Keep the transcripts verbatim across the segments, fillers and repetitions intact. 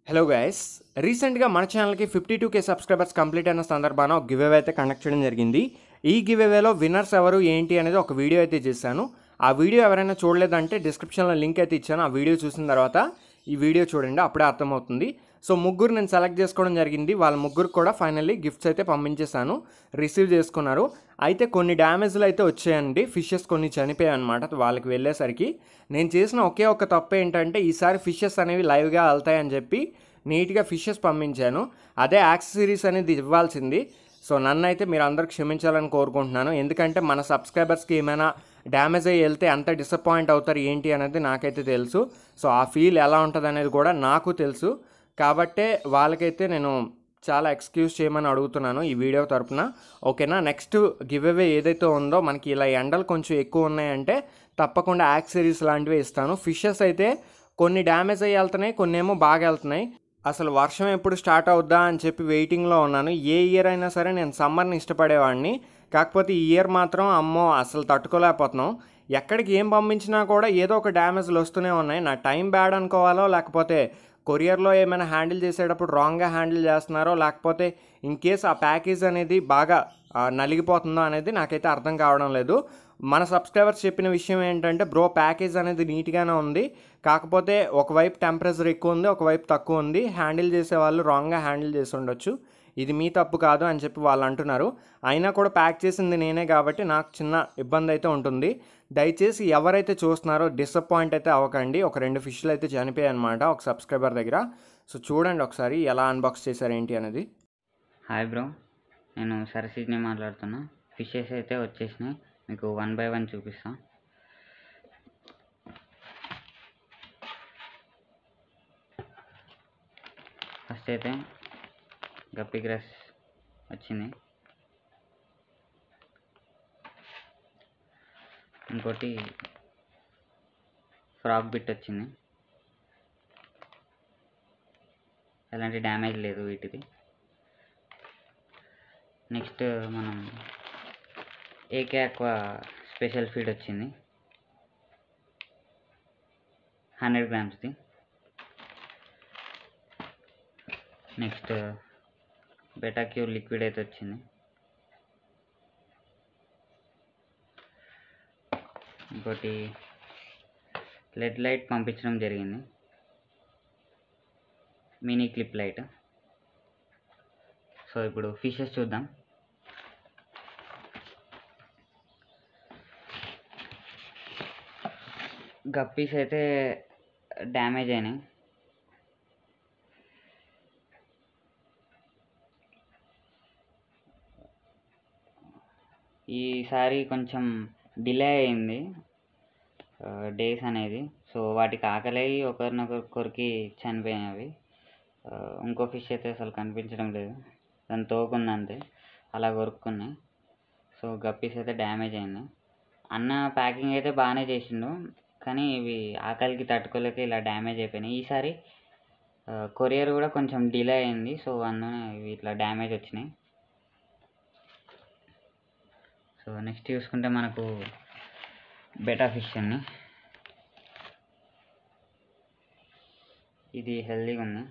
Hello guys, రీసెంట్గా మన ఛానల్కి fifty two K subscribers complete అయిన సందర్భాన ఒక గివ్ అవే అయితే కండక్ట్ చేయడం జరిగింది. ఈ గివ్ అవేలో విన్నర్స్ ఎవరు ఏంటి అనేది ఒక వీడియో అయితే చేశాను. ఆ వీడియో ఎవరైనా చూడలేదంటే డిస్క్రిప్షన్లో లింక్ అయితే ఇచ్చాను. ఆ వీడియో చూసిన తర్వాత ఈ వీడియో చూడండి, అప్పుడే అర్థమవుతుంది. సో ముగ్గురు నేను సెలెక్ట్ చేసుకోవడం జరిగింది. వాళ్ళ ముగ్గురు కూడా ఫైనల్లీ గిఫ్ట్స్ అయితే పంపించేశాను, రిసీవ్ చేసుకున్నారు. అయితే కొన్ని డ్యామేజ్లు అయితే వచ్చాయండి, ఫిషెస్ కొన్ని చనిపోయాయి అనమాట. వాళ్ళకి వెళ్ళేసరికి నేను చేసిన ఒకే ఒక తప్పు ఏంటంటే ఈసారి ఫిషెస్ అనేవి లైవ్గా వెళ్తాయని చెప్పి నీట్గా ఫిషెస్ పంపించాను. అదే యాక్సెసరీస్ అనేది ఇవ్వాల్సింది. సో నన్ను అయితే మీరు అందరూ క్షమించాలని కోరుకుంటున్నాను. ఎందుకంటే మన సబ్స్క్రైబర్స్కి ఏమైనా డ్యామేజ్ అయ్యి వెళ్తే ఎంత డిసప్పాయింట్ అవుతారు ఏంటి అనేది నాకైతే తెలుసు. సో ఆ ఫీల్ ఎలా ఉంటుంది అనేది కూడా నాకు తెలుసు. కాబట్టే వాళ్ళకైతే నేను చాలా ఎక్స్క్యూజ్ చేయమని అడుగుతున్నాను ఈ వీడియో తరపున. ఓకేనా? నెక్స్ట్ గివ్ అవే ఏదైతే ఉందో, మనకి ఇలా ఎండలు కొంచెం ఎక్కువ ఉన్నాయంటే తప్పకుండా యాక్సెసరీస్ లాంటివి ఇస్తాను. ఫిషెస్ అయితే కొన్ని డ్యామేజ్ అయ్యి వెళ్తున్నాయి, కొన్ని ఏమో బాగా వెళ్తున్నాయి. అసలు వర్షం ఎప్పుడు స్టార్ట్ అవుద్దా అని చెప్పి వెయిటింగ్లో ఉన్నాను. ఏ ఇయర్ అయినా సరే నేను సమ్మర్ని ఇష్టపడేవాడిని, కాకపోతే ఈ ఇయర్ మాత్రం అమ్మో అసలు తట్టుకోలేకపోతున్నాం. ఎక్కడికి ఏం పంపించినా కూడా ఏదో ఒక డ్యామేజ్లు వస్తూనే ఉన్నాయి. నా టైం బ్యాడ్ అనుకోవాలో, లేకపోతే కొరియర్లో ఏమైనా హ్యాండిల్ చేసేటప్పుడు రాంగ్గా హ్యాండిల్ చేస్తున్నారో, లేకపోతే ఇన్ కేస్ ఆ ప్యాకేజ్ అనేది బాగా నలిగిపోతుందో అనేది నాకైతే అర్థం కావడం లేదు. మన సబ్స్క్రైబర్స్ చెప్పిన విషయం ఏంటంటే, బ్రో ప్యాకేజ్ అనేది నీట్గానే ఉంది, కాకపోతే ఒకవైపు టెంపరేచర్ ఎక్కువ ఉంది, ఒకవైపు తక్కువ ఉంది, హ్యాండిల్ చేసే వాళ్ళు రాంగ్గా హ్యాండిల్ చేసి ఉండొచ్చు, ఇది మీ తప్పు కాదు అని చెప్పి వాళ్ళు అంటున్నారు. అయినా కూడా ప్యాక్ చేసింది నేనే కాబట్టి నాకు చిన్న ఇబ్బంది అయితే ఉంటుంది. దయచేసి ఎవరైతే చూస్తున్నారో డిసప్పాయింట్ అయితే అవ్వకండి. ఒక రెండు ఫిష్లు అయితే చనిపోయాయి అనమాట ఒక సబ్స్క్రైబర్ దగ్గర. సో చూడండి ఒకసారి ఎలా అన్బాక్స్ చేశారు ఏంటి అనేది. హాయ్ బ్రో, నేను సరసిజ్ని మాట్లాడుతున్నా. ఫిషెస్ అయితే వచ్చేసినాయి, మీకు వన్ బై వన్ చూపిస్తా. ఫస్ట్ అయితే గప్పి గ్రాస్ వచ్చింది, ఇంకోటి ఫ్రాక్ బిట్ వచ్చింది. ఎలాంటి డ్యామేజ్ లేదు వీటిది. నెక్స్ట్ మనం ఏకే ఆక్వా స్పెషల్ ఫీడ్ వచ్చింది, హండ్రెడ్ గ్రామ్స్ది. నెక్స్ట్ బెటాక్యూర్ లిక్విడ్ అయితే వచ్చింది. ఇంకోటి లెడ్ లైట్ పంపించడం జరిగింది, మినీ క్లిప్ లైట్. సో ఇప్పుడు ఫిషెస్ చూద్దాం. గప్పీస్ అయితే డ్యామేజ్ అయినాయి. ఈసారి కొంచెం డిలే అయింది డేస్ అనేది. సో వాటికి ఆకలి ఒకరినొకరు కొరికి చనిపోయినవి. ఇంకో ఫిష్ అయితే అసలు కనిపించడం లేదు, దాని తోకుందంతే, అలా కొరుక్కున్నాయి. సో గప్పీస్ అయితే డ్యామేజ్ అయింది. అన్న ప్యాకింగ్ అయితే బాగానే చేసిండు, కానీ ఇవి ఆకలికి తట్టుకోలేక ఇలా డ్యామేజ్ అయిపోయినాయి. ఈసారి కొరియర్ కూడా కొంచెం డిలే అయింది, సో అందుకనే ఇవి ఇట్లా డ్యామేజ్ వచ్చినాయి. సో నెక్స్ట్ చూసుకుంటే మనకు బెటా ఫిష్ అండి, ఇది హెల్దీగా ఉంది.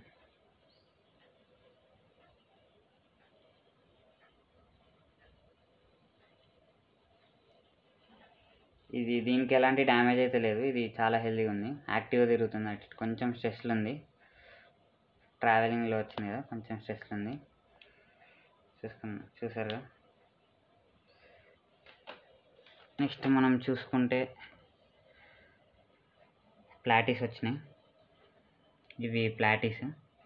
ఇది దీనికి ఎలాంటి డ్యామేజ్ అయితే లేదు, ఇది చాలా హెల్దీగా ఉంది, యాక్టివ్గా తిరుగుతుంది. అటు కొంచెం స్ట్రెస్లు ఉంది, ట్రావెలింగ్లో వచ్చింది కదా, కొంచెం స్ట్రెస్లు ఉంది. చూసుకున్నా చూసారుగా. నెక్స్ట్ మనం చూసుకుంటే ప్లాటీస్ వచ్చినాయి, ఇవి ప్లాటీస్.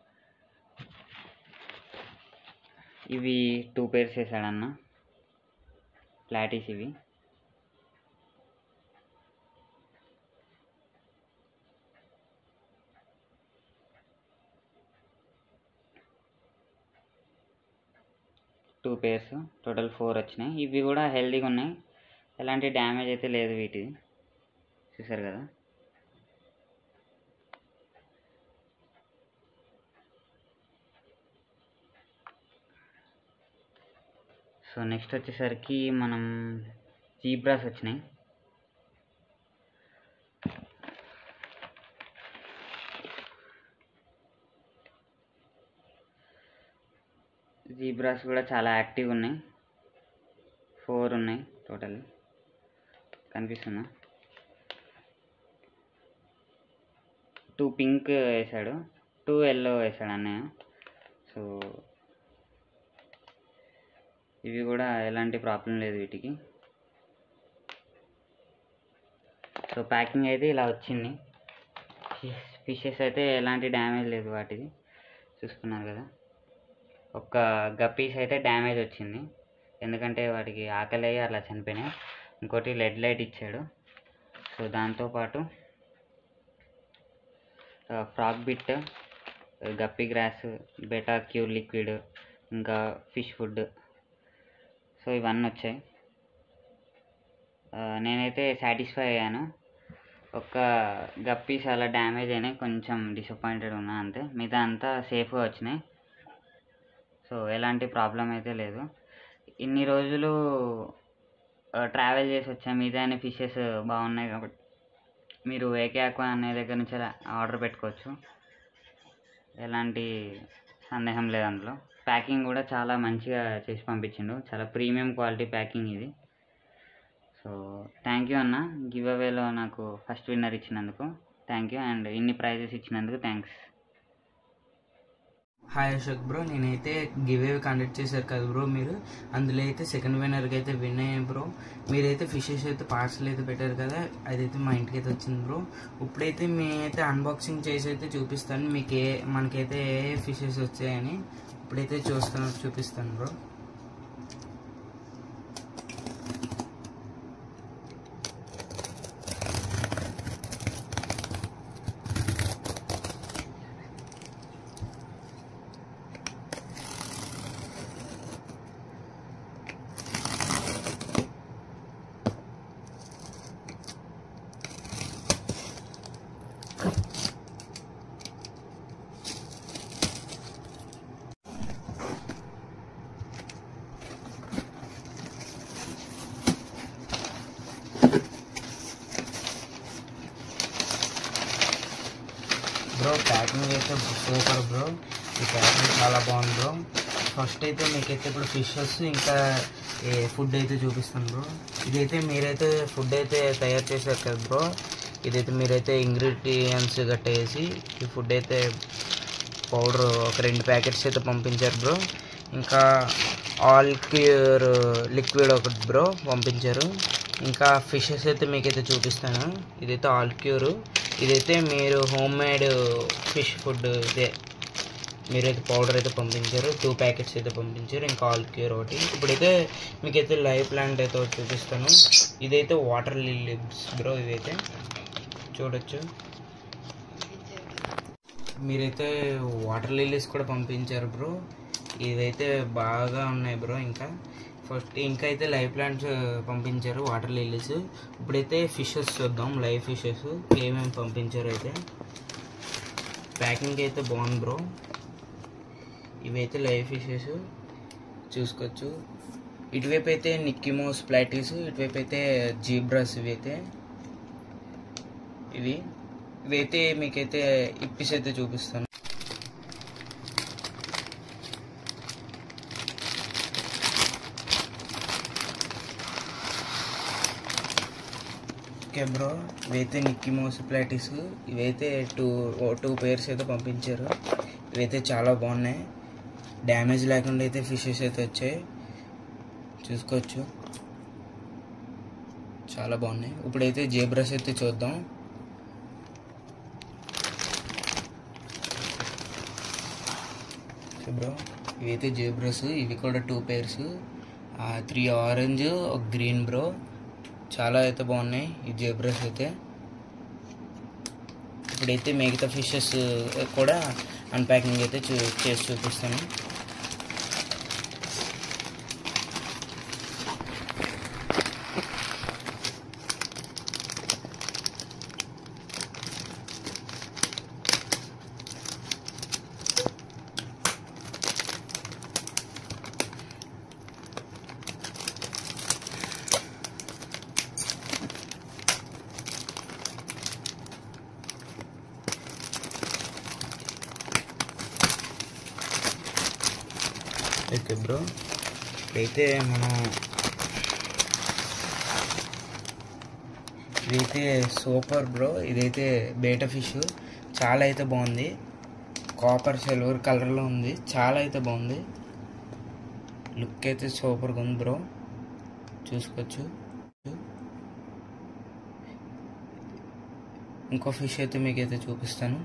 ఇవి టూ పేర్స్ వేసాడన్న ప్లాటీస్. ఇవి టూ పేర్స్, టోటల్ ఫోర్ వచ్చినాయి. ఇవి కూడా హెల్దీగా ఉన్నాయి, ఎలాంటి డ్యామేజ్ అయితే లేదు వీటిది, చూసారు కదా. సో నెక్స్ట్ వచ్చేసరికి మనం జీబ్రాస్ వచ్చినాయి. జీబ్రాస్ కూడా చాలా యాక్టివ్ ఉన్నాయి, ఫోర్ ఉన్నాయి టోటల్. కనిపిస్తుందా? టూ పింక్ వేసాడు, టూ ఎల్లో వేసాడు అన్నయ్య. సో ఇవి కూడా ఎలాంటి ప్రాబ్లం లేదు వీటికి. సో ప్యాకింగ్ అయితే ఇలా వచ్చింది. ఫిషెస్ అయితే ఎలాంటి డ్యామేజ్ లేదు వాటిది, చూసుకున్నారు కదా. ఒక్క గప్పీస్ అయితే డ్యామేజ్ వచ్చింది, ఎందుకంటే వాటికి ఆకలి అయ్యి అలా చనిపోయినాయి. ఇంకోటి లెడ్ లైట్ ఇచ్చాడు. సో దాంతోపాటు frog bit, guppy grass, beta cure liquid, ఇంకా ఫిష్ ఫుడ్, సో ఇవన్నీ వచ్చాయి. నేనైతే సాటిస్ఫై అయ్యాను. ఒక్క గప్పీస్ అలా డ్యామేజ్ అయినాయి, కొంచెం డిసప్పాయింటెడ్ ఉన్నా అంతే. మిగతా అంతా సేఫ్గా వచ్చినాయి. సో ఎలాంటి ప్రాబ్లం అయితే లేదు. ఇన్ని రోజులు ట్రావెల్ చేసి వచ్చాము, ఇదైనా ఫిషెస్ బాగున్నాయి కాబట్టి మీరు ఏకే ఆక్వా అనే దగ్గర నుంచి ఆర్డర్ పెట్టుకోవచ్చు, ఎలాంటి సందేహం లేదు అందులో. ప్యాకింగ్ కూడా చాలా మంచిగా చేసి పంపించిండు, చాలా ప్రీమియం క్వాలిటీ ప్యాకింగ్ ఇది. సో థ్యాంక్ యూ అన్న, గివ్ అవేలో నాకు ఫస్ట్ విన్నర్ ఇచ్చినందుకు థ్యాంక్ యూ, అండ్ ఇన్ని ప్రైజెస్ ఇచ్చినందుకు థ్యాంక్స్. హాయ్ అశోక్ బ్రో, నేనైతే గివ్ అవే కండక్ట్ చేశారు కదా బ్రో మీరు, అందులో అయితే సెకండ్ విన్నర్కి అయితే విన్ అయ్యాను బ్రో. మీరైతే ఫిషెస్ అయితే పార్సల్ అయితే పెట్టారు కదా, అదైతే మా ఇంటికి అయితే వచ్చింది బ్రో. ఇప్పుడైతే మేమైతే అన్బాక్సింగ్ చేసి అయితే చూపిస్తాను మీకు ఏ మనకైతే ఏ ఫిషెస్ వచ్చాయని. ఇప్పుడైతే చూస్తాను, చూపిస్తాను బ్రో. బ్రో ప్యాకింగ్ అయితే సూపర్ బ్రో, ఈ ప్యాకింగ్ చాలా బాగుంది బ్రో. ఫస్ట్ అయితే మీకైతే ఇప్పుడు ఫిషెస్ ఇంకా ఫుడ్ అయితే చూపిస్తాను బ్రో. ఇదైతే మీరైతే ఫుడ్ అయితే తయారు చేశారు కదా బ్రో, ఇదైతే మీరైతే ఇంగ్రీడియంట్స్ గట్ట వేసి ఈ ఫుడ్ అయితే పౌడర్ ఒక రెండు ప్యాకెట్స్ అయితే పంపించారు బ్రో. ఇంకా ఆల్ క్యూర్ లిక్విడ్ ఒకటి బ్రో పంపించారు. ఇంకా ఫిషెస్ అయితే మీకైతే చూపిస్తాను. ఇదైతే ఆల్ క్యూర్, ఇదైతే మీరు హోమ్ మేడ్ ఫిష్ ఫుడ్ ఇదే మీరైతే పౌడర్ అయితే పంపించారు, టూ ప్యాకెట్స్ అయితే పంపించారు. ఇంకా ఆల్ క్యూర్ ఒకటి. ఇప్పుడైతే మీకైతే లైవ్ ప్లాంట్ అయితే ఒకటి చూపిస్తాను. ఇదైతే వాటర్ లిలీస్ బ్రో, ఇదైతే చూడొచ్చు. మీరైతే వాటర్ లిలీస్ కూడా పంపించారు బ్రో, ఇవైతే బాగా ఉన్నాయి బ్రో. ఇంకా ఫస్ట్ ఇంకా అయితే లైవ్ ప్లాంట్స్ పంపించారు, వాటర్ లిలీస్. ఇప్పుడైతే ఫిషెస్ చూద్దాం, లైవ్ ఫిషెస్ ఏమేమి పంపించారు. అయితే ప్యాకింగ్ అయితే బాగుంది బ్రో. ఇవైతే లైవ్ ఫిషెస్ చూసుకోవచ్చు. ఇటువైపు అయితే నిక్కీమోస్ ప్లాటీస్, ఇటువైపు అయితే జీబ్రాస్. ఇవైతే ఇవి ఇవైతే మీకైతే ఇప్పిస్ అయితే చూపిస్తాను. ఓకే బ్రో, ఇవైతే నిక్కీమోస్ ప్లాటీస్. ఇవైతే టూ టూ పేర్స్ అయితే పంపించారు. ఇవైతే చాలా బాగున్నాయి, డ్యామేజ్ లేకుండా అయితే ఫిషెస్ అయితే వచ్చాయి, చూసుకోవచ్చు. చాలా బాగున్నాయి. ఇప్పుడైతే జీబ్రాస్ అయితే చూద్దాం. బ్రో ఇవైతే జీబ్రాస్, ఇవి కూడా టూ పేర్స్, త్రీ ఆరెంజ్ ఒక గ్రీన్ బ్రో. చాలా అయితే బాగున్నాయి ఈ జీబ్రాస్ అయితే. ఇప్పుడైతే మిగతా ఫిషెస్ కూడా అన్ప్యాకింగ్ అయితే చూ చేసి చూపిస్తాను. ఓకే బ్రో, ఇప్పుడైతే మనం ఇదైతే సూపర్ బ్రో. ఇదైతే బేటా ఫిష్ చాలా అయితే బాగుంది, కాపర్ సిల్వర్ కలర్లో ఉంది, చాలా అయితే బాగుంది. లుక్ అయితే సూపర్గా ఉంది బ్రో, చూసుకోవచ్చు. ఇంకో ఫిష్ అయితే మీకైతే చూపిస్తాను.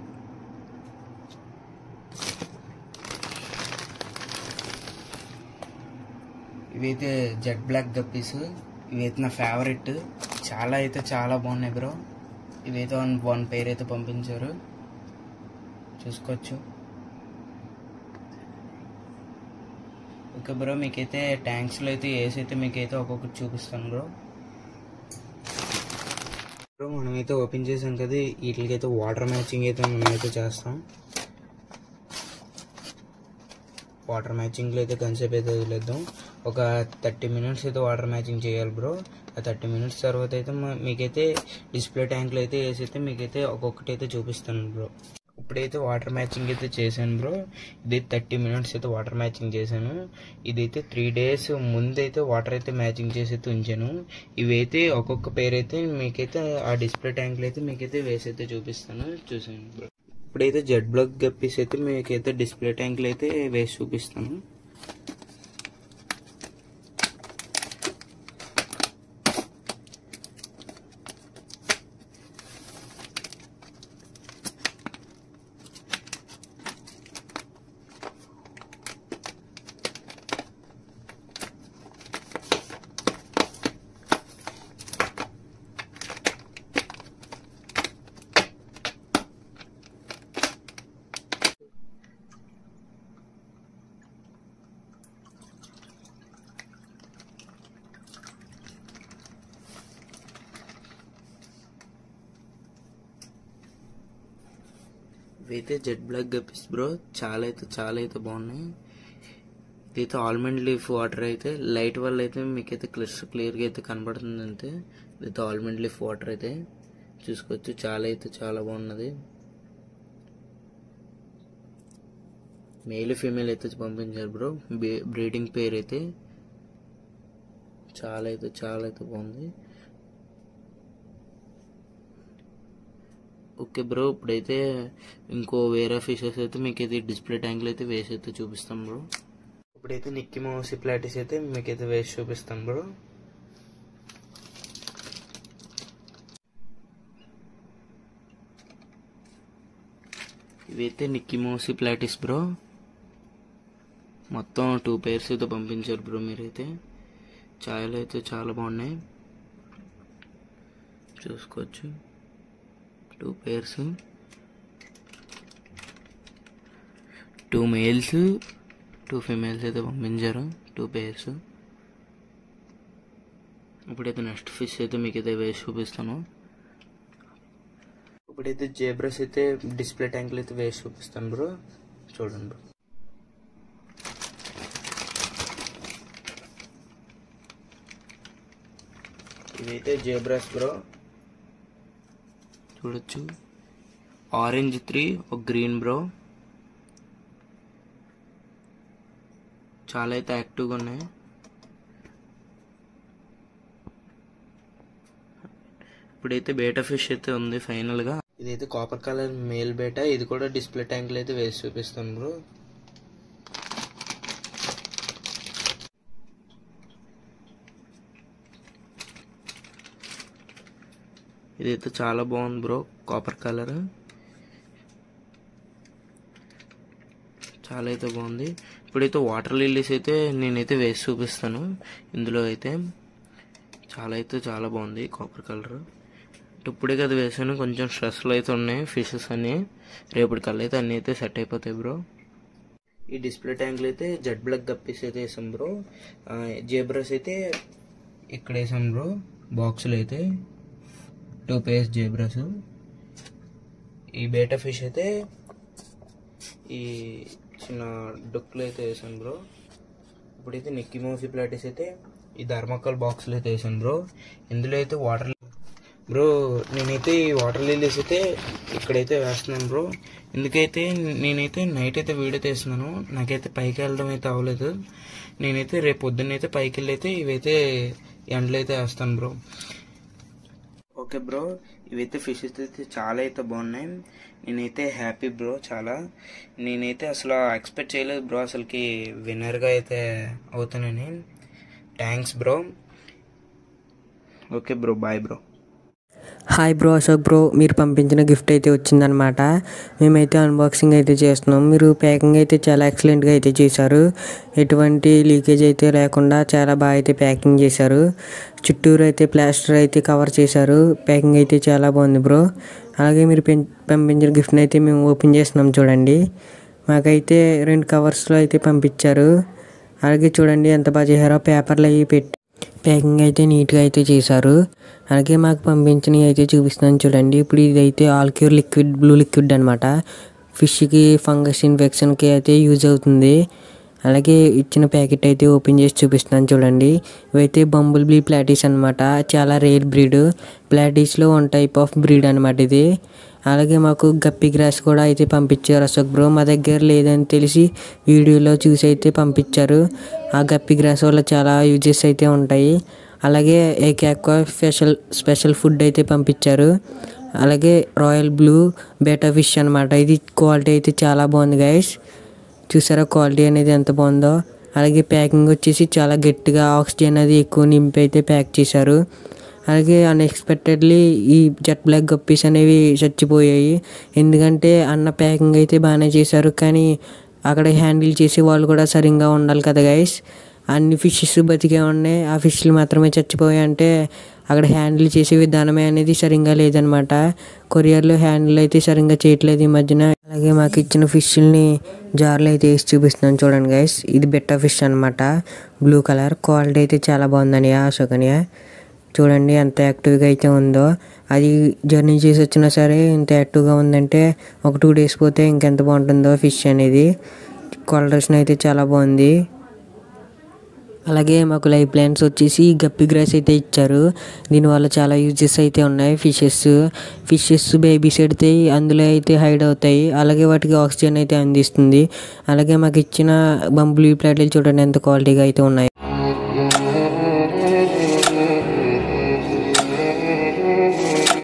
ఇవైతే జెట్ బ్లాక్ గప్పీస్, ఇవైతే నా ఫేవరెట్, చాలా అయితే చాలా బాగున్నాయి బ్రో. ఇవైతే వన్ వన్ పేర్ అయితే పంపించారు, చూసుకోవచ్చు. ఓకే బ్రో, మీకైతే ట్యాంక్స్లో అయితే వేసి అయితే మీకైతే ఒక్కొక్కటి చూపిస్తాను బ్రో. బ్రో మనమైతే ఓపెన్ చేసాం కదా, వీటికైతే వాటర్ మ్యాచింగ్ అయితే మనమైతే చేస్తాం. వాటర్ మ్యాచింగ్లో అయితే కన్సేపు అయితే వదిలేద్దాం. ఒక థర్టీ మినిట్స్ అయితే వాటర్ మ్యాచింగ్ చేయాలి బ్రో. ఆ థర్టీ మినిట్స్ తర్వాత అయితే మీకైతే డిస్ప్లే ట్యాంక్లో అయితే వేసి అయితే మీకైతే ఒక్కొక్కటి అయితే చూపిస్తాను బ్రో. ఇప్పుడైతే వాటర్ మ్యాచింగ్ అయితే చేశాను బ్రో. ఇదైతే థర్టీ మినిట్స్ అయితే వాటర్ మ్యాచింగ్ చేశాను. ఇదైతే త్రీ డేస్ ముందైతే వాటర్ అయితే మ్యాచింగ్ చేసి అయితే ఉంచాను. ఇవైతే ఒక్కొక్క పేరు అయితే మీకైతే ఆ డిస్ప్లే ట్యాంక్లో అయితే మీకైతే వేసి అయితే చూపిస్తాను, చూసాను బ్రో. ఇప్పుడైతే జెట్ బ్లాక్ గప్పీస్ అయితే మీకైతే డిస్ప్లే ట్యాంక్లో అయితే వేసి చూపిస్తాను. ఇవైతే జెట్ బ్లాక్ గప్పీస్ బ్రో, చాలా అయితే చాలా అయితే బాగున్నాయి. ఇదైతే ఆల్మండ్ లీఫ్ వాటర్ అయితే లైట్ వల్ల అయితే మీకైతే క్లియర్ క్లియర్గా అయితే కనబడుతుంది. అంతే, ఇదైతే ఆల్మండ్ లీఫ్ వాటర్ అయితే చూసుకోవచ్చు, చాలా అయితే చాలా బాగున్నది. మేల్ ఫీమేల్ అయితే పంపించారు బ్రో, బ్రీడింగ్ పేర్ అయితే చాలా అయితే చాలా అయితే బాగుంది. ఓకే బ్రో, ఇప్పుడైతే ఇంకో వేరే ఫిషెస్ అయితే మీకైతే డిస్ప్లే ట్యాంక్లో అయితే వేసి అయితే చూపిస్తాం బ్రో. ఇప్పుడైతే నిక్కీ మౌస్ ప్లాటిస్ అయితే మీకైతే వేసి చూపిస్తాను బ్రో. ఇవైతే నిక్కీ మౌస్ ప్లాటిస్ బ్రో, మొత్తం టూ పేర్స్ అయితే పంపించారు బ్రో. మీరైతే చాలా అయితే చాలా బాగున్నాయి, చూసుకోవచ్చు. Two pairs, two males two females అయితే పంపించారు, టూ పేర్స్. ఇప్పుడైతే నెక్స్ట్ ఫిష్ అయితే మీకైతే వేసి చూపిస్తాను. ఇప్పుడైతే జేబ్రస్ అయితే డిస్ప్లే ట్యాంక్లో అయితే వేసి చూపిస్తాను బ్రో, చూడండి బ్రో. ఇవైతే జేబ్రస్ బ్రో, చూడొచ్చు. ఆరెంజ్ త్రీ, ఒక గ్రీన్ బ్రో, చాలా అయితే యాక్టివ్గా ఉన్నాయి. ఇప్పుడైతే బేటా ఫిష్ అయితే ఉంది ఫైనల్గా. ఇదైతే కాపర్ కలర్ మేల్ బేటా, ఇది కూడా డిస్ప్లే ట్యాంక్లో అయితే వేసి చూపిస్తాను బ్రో. ఇదైతే చాలా బాగుంది బ్రో, కాపర్ కలర్ చాలా అయితే బాగుంది. ఇప్పుడైతే వాటర్ లిల్లీస్ అయితే నేనైతే వేసి చూపిస్తాను. ఇందులో అయితే చాలా అయితే చాలా బాగుంది కాపర్ కలర్. ఇప్పుడే కదా వేసాను, కొంచెం స్ట్రెస్లో అయితే ఉన్నాయి ఫిషెస్ అన్నీ. రేపటి కల్లా అయితే అన్నీ అయితే సెట్ అయిపోతాయి బ్రో. ఈ డిస్ప్లే ట్యాంక్లో అయితే జెట్ బ్లాక్ గప్పీస్ అయితే వేసాం బ్రో. జేబ్రస్ అయితే ఇక్కడ వేసాం బ్రో, బాక్సులు అయితే టూ పేర్స్ జేబ్రస్. ఈ బేటా ఫిష్ అయితే ఈ చిన్న డొక్కులు అయితే వేసాను బ్రో. ఇప్పుడైతే నిక్కీ మౌస్ ప్లాటిస్ అయితే ఈ థర్మాకోల్ బాక్స్లో అయితే వేసాను బ్రో. ఇందులో అయితే వాటర్ బ్రో నేనైతే ఈ వాటర్ లిలీస్ అయితే ఇక్కడైతే వేస్తున్నాను బ్రో. ఎందుకైతే నేనైతే నైట్ అయితే వీడియో తీస్తున్నాను, నాకైతే పైకి వెళ్ళడం అయితే అవ్వలేదు. నేనైతే రేపు పొద్దున్న అయితే పైకి వెళ్ళి అయితే ఇవైతే ఎండలో అయితే వేస్తాను బ్రో. ఓకే బ్రో, ఇవైతే ఫిషెస్ అయితే చాలా అయితే బాగున్నాయి. నేనైతే హ్యాపీ బ్రో చాలా. నేనైతే అసలు ఎక్స్పెక్ట్ చేయలేదు బ్రో అసలుకి విన్నర్గా అయితే అవుతానని. Thanks bro. Okay bro, bye bro. Hi bro, Ashok bro. మీరు పంపించిన గిఫ్ట్ అయితే వచ్చిందనమాట. మేమైతే అన్బాక్సింగ్ అయితే చేస్తున్నాం. మీరు ప్యాకింగ్ అయితే చాలా ఎక్సలెంట్గా అయితే చేశారు. ఎటువంటి లీకేజ్ అయితే లేకుండా చాలా బాగా అయితే ప్యాకింగ్ చేశారు. చుట్టూరు అయితే ప్లాస్టర్ అయితే కవర్ చేశారు. ప్యాకింగ్ అయితే చాలా బాగుంది బ్రో. అలాగే మీరు పంపించిన గిఫ్ట్ని అయితే మేము ఓపెన్ చేస్తున్నాం చూడండి. మాకైతే రెండు కవర్స్లో అయితే పంపించారు. అలాగే చూడండి ఎంత బాగా చేశారో. పేపర్లు అవి పెట్టి ప్యాకింగ్ అయితే నీట్గా అయితే చేశారు. అలాగే మాకు పంపించినవి అయితే చూపిస్తున్నాను చూడండి. ఇప్పుడు ఇదైతే all cure liquid blue liquid అనమాట. ఫిష్కి ఫంగస్ ఇన్ఫెక్షన్కి అయితే యూజ్ అవుతుంది. అలాగే ఇచ్చిన ప్యాకెట్ అయితే ఓపెన్ చేసి చూపిస్తున్నాను చూడండి. ఇవైతే బంబుల్ బీ ప్లాటీస్ అనమాట. చాలా రేర్ బ్రీడ్. ప్లాటీస్లో వన్ టైప్ ఆఫ్ బ్రీడ్ అనమాట ఇది. అలాగే మాకు గప్పి గ్రాస్ కూడా అయితే పంపించారు అశోక్ బ్రో. మా దగ్గర లేదని తెలిసి వీడియోలో చూసి అయితే పంపించారు. ఆ గప్పి గ్రాస్ వల్ల చాలా యూజెస్ అయితే ఉంటాయి. అలాగే ఏకాక్వా స్పెషల్ స్పెషల్ ఫుడ్ అయితే పంపించారు. అలాగే రాయల్ బ్లూ బేటా ఫిష్ అనమాట. ఇది క్వాలిటీ అయితే చాలా బాగుంది గైస్. చూసారా క్వాలిటీ అనేది ఎంత బాగుందో. అలాగే ప్యాకింగ్ వచ్చేసి చాలా గట్టిగా ఆక్సిజన్ అది ఎక్కువ నింపి అయితే ప్యాక్ చేశారు. అలాగే అన్ఎక్స్పెక్టెడ్లీ ఈ జెట్ బ్లాక్ గప్పీస్ అనేవి చచ్చిపోయాయి. ఎందుకంటే అన్న ప్యాకింగ్ అయితే బాగానే చేశారు, కానీ అక్కడ హ్యాండిల్ చేసే వాళ్ళు కూడా సరిగ్గా ఉండాలి కదా గైస్. అన్ని ఫిషెస్ బతికే ఉన్నాయి, ఆ ఫిష్లు మాత్రమే చచ్చిపోయాయి అంటే అక్కడ హ్యాండిల్ చేసే విధానమే అనేది సరిగ్గా లేదనమాట. కొరియర్లో హ్యాండిల్ అయితే సరిగ్గా చేయట్లేదు ఈ మధ్యన. అలాగే మాకు ఇచ్చిన ఫిష్ని జార్లో అయితే వేసి చూపిస్తున్నాను చూడండి గైస్. ఇది బెట్టా ఫిష్ అనమాట, బ్లూ కలర్. క్వాలిటీ అయితే చాలా బాగుందని అశోకనియా. చూడండి ఎంత యాక్టివ్గా అయితే ఉందో. అది జర్నీ చేసి వచ్చినా సరే ఇంత యాక్టివ్గా ఉందంటే ఒక టూ డేస్ పోతే ఇంకెంత బాగుంటుందో ఫిష్ అనేది. కలరేషన్ అయితే చాలా బాగుంది. అలాగే మాకు లైఫ్ ప్లాంట్స్ వచ్చేసి గప్పి గ్రాస్ అయితే ఇచ్చారు. దీనివల్ల చాలా యూజెస్ అయితే ఉన్నాయి. ఫిషెస్ ఫిషెస్ బేబీస్ ఎడితే అందులో అయితే హైడ్ అవుతాయి. అలాగే వాటికి ఆక్సిజన్ అయితే అందిస్తుంది. అలాగే మాకు ఇచ్చిన బంబుల్ ప్లాట్లు చూడండి ఎంత క్వాలిటీగా అయితే ఉన్నాయి.